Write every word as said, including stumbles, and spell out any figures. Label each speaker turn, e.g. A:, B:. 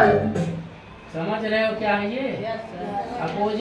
A: समझ रहे हो क्या है ये?
B: Yes sir.
A: अपोजिट